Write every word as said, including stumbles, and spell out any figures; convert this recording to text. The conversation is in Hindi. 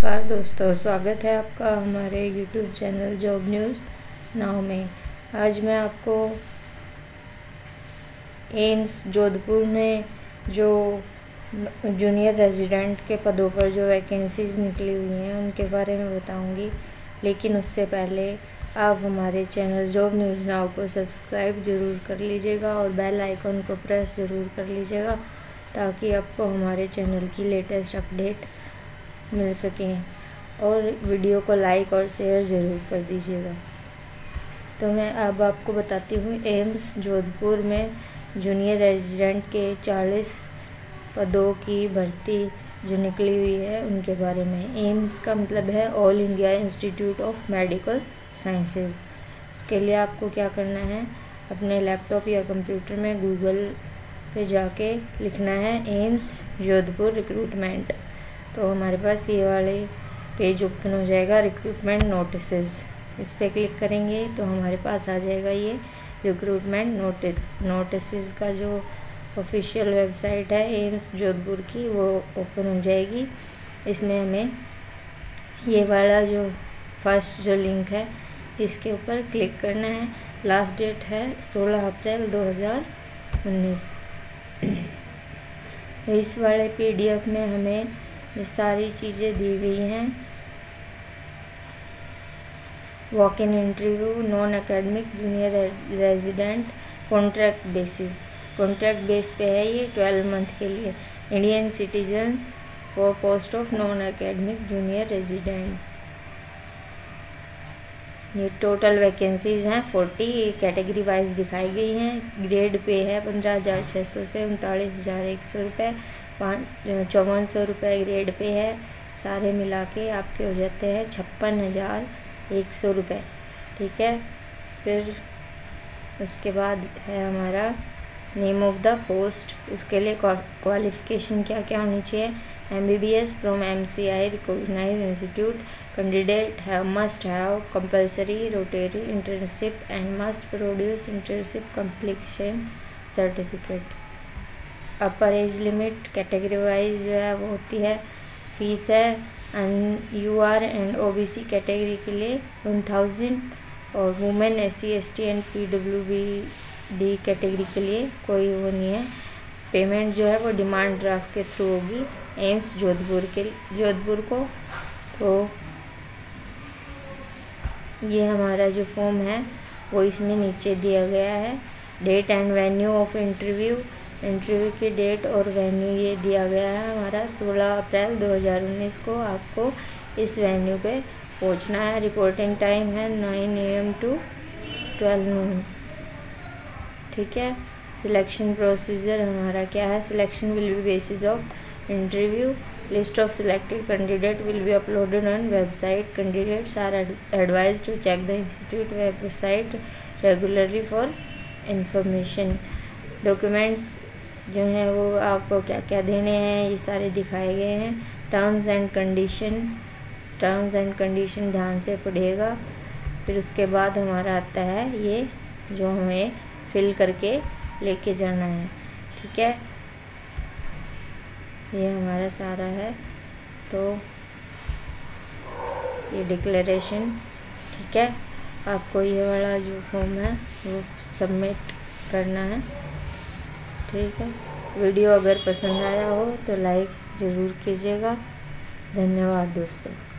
नमस्कार दोस्तों, स्वागत है आपका हमारे YouTube channel job news now में। आज मैं आपको एम्स जोधपुर में जो जूनियर रेजिडेंट के पदों पर जो वैकेंसीज़ निकली हुई हैं उनके बारे में बताऊंगी। लेकिन उससे पहले आप हमारे चैनल जॉब न्यूज़ नाउ को सब्सक्राइब ज़रूर कर लीजिएगा और बेल आइकन को प्रेस ज़रूर कर लीजिएगा ताकि आपको हमारे चैनल की लेटेस्ट अपडेट मिल सकें, और वीडियो को लाइक और शेयर ज़रूर कर दीजिएगा। तो मैं अब आपको बताती हूँ एम्स जोधपुर में जूनियर रेजिडेंट के चालीस पदों की भर्ती जो निकली हुई है उनके बारे में। एम्स का मतलब है all India institute of medical sciences. उसके लिए आपको क्या करना है, अपने लैपटॉप या कंप्यूटर में गूगल पे जाके लिखना है एम्स जोधपुर रिक्रूटमेंट। तो हमारे पास ये वाले पेज ओपन हो जाएगा, रिक्रूटमेंट नोटिसेस। इस पर क्लिक करेंगे तो हमारे पास आ जाएगा ये रिक्रूटमेंट नोटिस नोटिसेस का जो ऑफिशियल वेबसाइट है एम्स जोधपुर की, वो ओपन हो जाएगी। इसमें हमें ये वाला जो फर्स्ट जो लिंक है इसके ऊपर क्लिक करना है। लास्ट डेट है सोलह अप्रैल दो हज़ार उन्नीस। इस वाले पीडीएफ में हमें ये सारी चीज़ें दी गई हैं। Walk in interview, non academic junior resident, contract basis contract base पे है ये ट्वेल्व मंथ के लिए। Indian citizens for post of non academic junior resident. ये टोटल वैकेंसीज़ हैं फोर्टी, कैटेगरी वाइज दिखाई गई हैं। ग्रेड पे है पंद्रह हज़ार छः सौ से उनतालीस हज़ार एक सौ रुपये, पाँच चौवन सौ रुपये ग्रेड पे है। सारे मिला के आपके हो जाते हैं छप्पन हज़ार एक सौ रुपये। ठीक है, फिर उसके बाद है हमारा नेम ऑफ द पोस्ट। उसके लिए क्वालिफ़िकेशन क्या क्या होनी चाहिए। M B B S from M C I recognise institute. Candidate have must have compulsory rotary internship and must produce internship completion certificate. Upper age limit category wise जो है वो होती है, फीस है and U R and O B C category के लिए वन थाउजेंड, और women S C S T and P W B D category के लिए कोई वो नहीं है। पेमेंट जो है वो डिमांड ड्राफ्ट के थ्रू होगी एम्स जोधपुर के जोधपुर को। तो ये हमारा जो फॉर्म है वो इसमें नीचे दिया गया है। Date and venue of interview, interview की डेट और वेन्यू ये दिया गया है हमारा सोलह अप्रैल दो हज़ार उन्नीस को आपको इस वेन्यू पे पहुंचना है। रिपोर्टिंग टाइम है nine A M to twelve noon. ठीक है, सिलेक्शन प्रोसीजर हमारा क्या है। Selection will be basis of interview. List of selected candidate will be uploaded on website. Candidates are advised to check the institute website regularly for information. Documents जो हैं वो आपको क्या क्या देने हैं ये सारे दिखाए गए हैं। Terms and condition terms and condition ध्यान से पढ़िएगा। फिर उसके बाद हमारा आता है ये जो हमें फिल करके लेके जाना है। ठीक है, ये हमारा सारा है। तो ये डिक्लेरेशन, ठीक है, आपको ये वाला जो फॉर्म है वो सबमिट करना है। ठीक है, वीडियो अगर पसंद आया हो तो लाइक ज़रूर कीजिएगा। धन्यवाद दोस्तों।